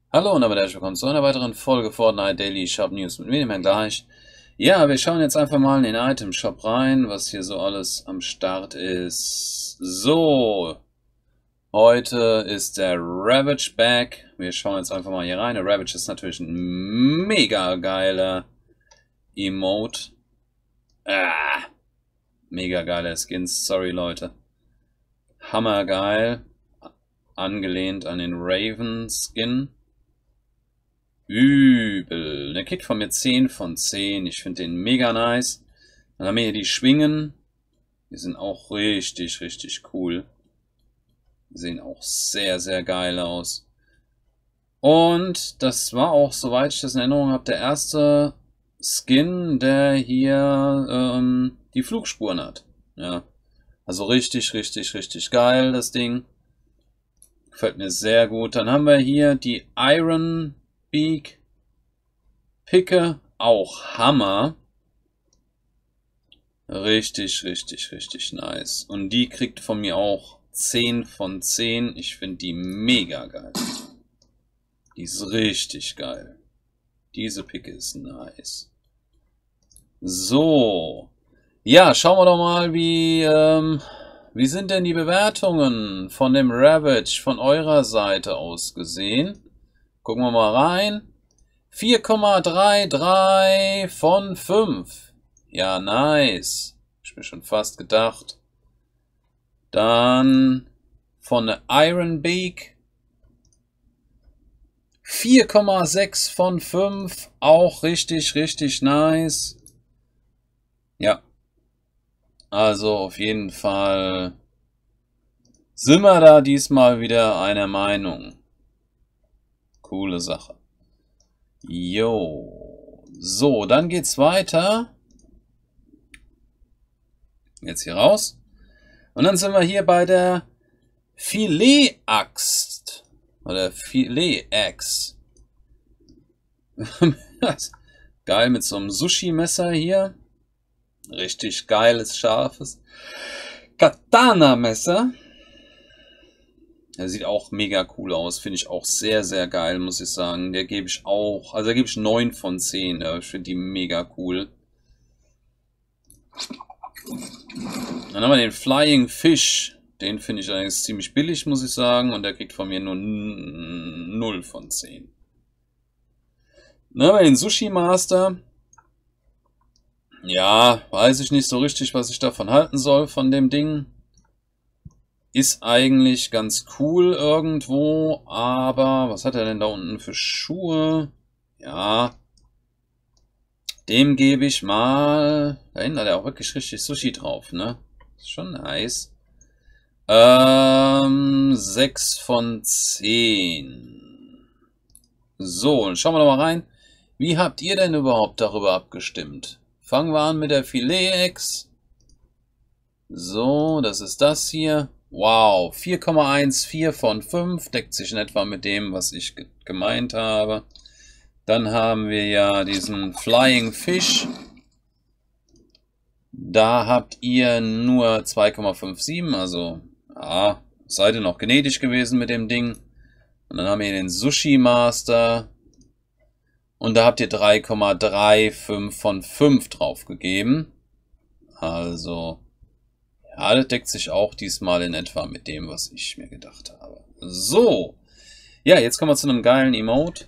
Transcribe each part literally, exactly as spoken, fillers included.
Hallo und damit herzlich willkommen zu einer weiteren Folge Fortnite Daily Shop News mit mir, dem Herrn Gleich. Ja, wir schauen jetzt einfach mal in den Item Shop rein, was hier so alles am Start ist. So, heute ist der Ravage back. Wir schauen jetzt einfach mal hier rein. Der Ravage ist natürlich ein mega geiler Emote. Ah, mega geiler Skins, sorry Leute. Hammergeil. Angelehnt an den Raven Skin. Übel. Der kriegt von mir zehn von zehn. Ich finde den mega nice. Dann haben wir hier die Schwingen. Die sind auch richtig, richtig cool. Die sehen auch sehr, sehr geil aus. Und das war auch, soweit ich das in Erinnerung habe, der erste Skin, der hier ähm, die Flugspuren hat. Ja. Also richtig, richtig, richtig geil, das Ding. Gefällt mir sehr gut. Dann haben wir hier die Iron Beak Picke, auch Hammer. Richtig, richtig, richtig nice. Und die kriegt von mir auch zehn von zehn. Ich finde die mega geil. Die ist richtig geil. Diese Picke ist nice. So. Ja, schauen wir doch mal, wie, ähm, wie sind denn die Bewertungen von dem Ravage von eurer Seite aus gesehen? Gucken wir mal rein. vier Komma dreiunddreißig von fünf. Ja, nice. Hab ich mir schon fast gedacht. Dann von der Iron Beak. vier Komma sechs von fünf. Auch richtig, richtig nice. Ja. Also auf jeden Fall sind wir da diesmal wieder einer Meinung. Coole Sache. Jo. So, dann geht's weiter. Jetzt hier raus. Und dann sind wir hier bei der Filet-Axt. Oder Filet-Axe. Geil mit so einem Sushi-Messer hier. Richtig geiles, scharfes Katana-Messer. Der sieht auch mega cool aus. Finde ich auch sehr, sehr geil, muss ich sagen. Der gebe ich auch, also da gebe ich neun von zehn. Ja, ich finde die mega cool. Dann haben wir den Flying Fish. Den finde ich eigentlich ziemlich billig, muss ich sagen. Und der kriegt von mir nur null von zehn. Dann haben wir den Sushi Master. Ja, weiß ich nicht so richtig, was ich davon halten soll, von dem Ding. Ist eigentlich ganz cool irgendwo, aber was hat er denn da unten für Schuhe? Ja, dem gebe ich mal, da hinten hat er auch wirklich richtig Sushi drauf, ne? Ist schon nice. Ähm, sechs von zehn. So, dann schauen wir doch mal rein. Wie habt ihr denn überhaupt darüber abgestimmt? Fangen wir an mit der Filet-Axe. So, das ist das hier. Wow, vier Komma vierzehn von fünf. Deckt sich in etwa mit dem, was ich ge gemeint habe. Dann haben wir ja diesen Flying Fish. Da habt ihr nur zwei Komma siebenundfünfzig. Also, ja, seid ihr noch gnädig gewesen mit dem Ding. Und dann haben wir den Sushi Master. Und da habt ihr drei Komma fünfunddreißig von fünf drauf gegeben. Also, ja, das deckt sich auch diesmal in etwa mit dem, was ich mir gedacht habe. So. Ja, jetzt kommen wir zu einem geilen Emote.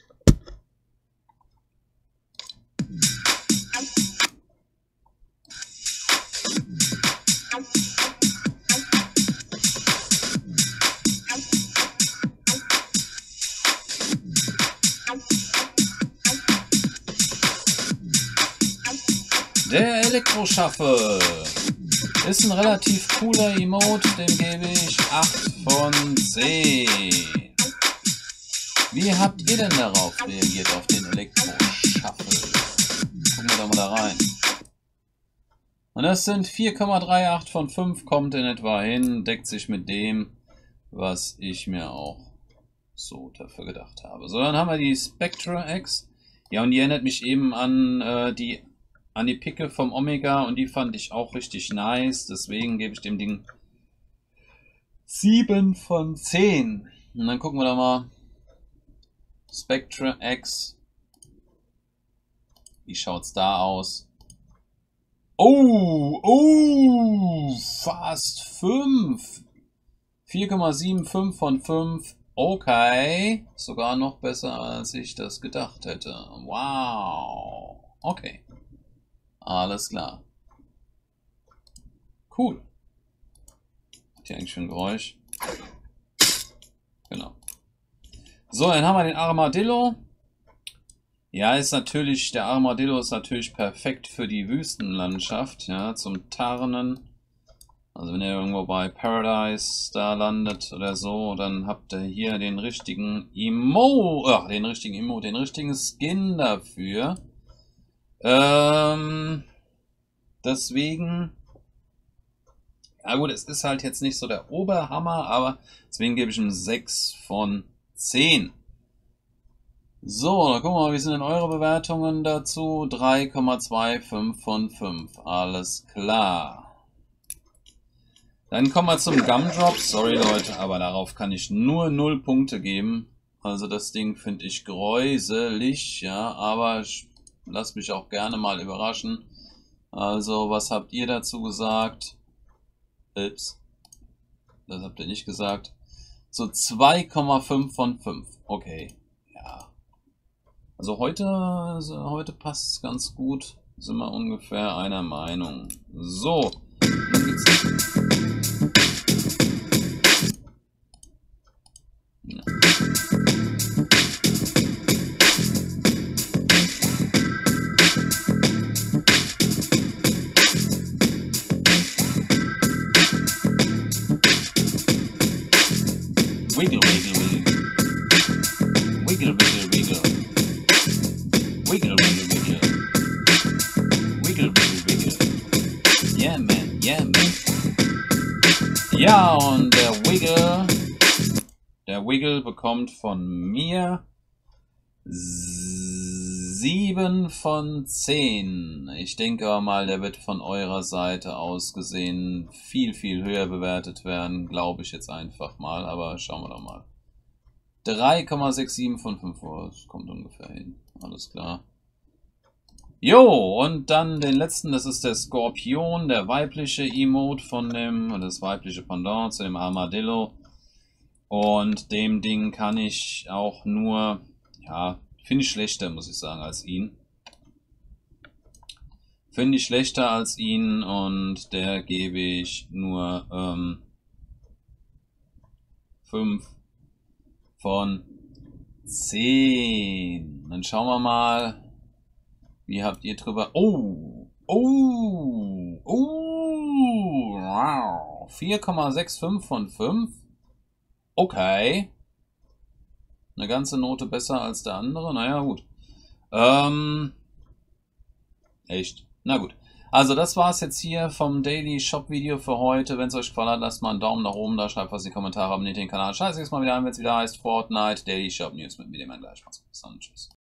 Der Elektroschaffel ist ein relativ cooler Emote, dem gebe ich acht von zehn. Wie habt ihr denn darauf reagiert, auf den Elektroschaffel? Gucken wir doch mal da rein. Und das sind vier Komma achtunddreißig von fünf, kommt in etwa hin, deckt sich mit dem, was ich mir auch so dafür gedacht habe. So, dann haben wir die Spectra X. Ja, und die erinnert mich eben an äh, die an die Picke vom Omega und die fand ich auch richtig nice. Deswegen gebe ich dem Ding sieben von zehn. Und dann gucken wir da mal, Spectre X. Wie schaut's da aus? Oh, oh, fast fünf. vier Komma fünfundsiebzig von fünf. Okay. Sogar noch besser, als ich das gedacht hätte. Wow. Okay. Alles klar. Cool. Hat hier eigentlich schon ein Geräusch? Genau. So, dann haben wir den Armadillo. Ja, ist natürlich, der Armadillo ist natürlich perfekt für die Wüstenlandschaft, ja, zum Tarnen. Also wenn ihr irgendwo bei Paradise da landet oder so, dann habt ihr hier den richtigen Emo, ach, den richtigen Emo, den richtigen Skin dafür. Ähm, deswegen, ja gut, es ist halt jetzt nicht so der Oberhammer, aber deswegen gebe ich ihm sechs von zehn. So, dann gucken wir mal, wie sind denn eure Bewertungen dazu? drei Komma fünfundzwanzig von fünf, alles klar. Dann kommen wir zum Gumdrop. Sorry Leute, aber darauf kann ich nur null Punkte geben. Also das Ding finde ich gräuselig, ja, aber ich lasse mich auch gerne mal überraschen. Also, was habt ihr dazu gesagt? Ups. Das habt ihr nicht gesagt. So zwei Komma fünf von fünf. Okay, ja. Also heute, also heute passt es ganz gut. Sind wir ungefähr einer Meinung. So, dann geht's. Ja. Wiggle, wiggle, wiggle. Wiggle, wiggle, wiggle. Wiggle, wiggle, wiggle. Wiggle, wiggle, wiggle. Yeah, man, yeah, man. Ja, und der Wiggle, der Wiggle bekommt von mir sieben von zehn. Ich denke aber mal, der wird von eurer Seite aus gesehen viel, viel höher bewertet werden. Glaube ich jetzt einfach mal, aber schauen wir doch mal. drei Komma siebenundsechzig von fünf. Oh, das kommt ungefähr hin. Alles klar. Jo, und dann den letzten, das ist der Skorpion, der weibliche Emote von dem, das weibliche Pendant zu dem Armadillo. Und dem Ding kann ich auch nur, ja, finde ich schlechter, muss ich sagen, als ihn. Finde ich schlechter als ihn und der gebe ich nur ähm, fünf von zehn. Dann schauen wir mal, wie habt ihr drüber... Oh, oh, oh, wow, vier Komma fünfundsechzig von fünf. Okay. Eine ganze Note besser als der andere. Naja, gut. Ähm, echt. Na gut. Also das war's jetzt hier vom Daily Shop Video für heute. Wenn es euch gefallen hat, lasst mal einen Daumen nach oben da, schreibt was in die Kommentare, abonniert den Kanal. Scheiße, jetzt mal wieder ein, wenn es wieder heißt Fortnite Daily Shop News mit mir, dem gleich. Bis dann, tschüss.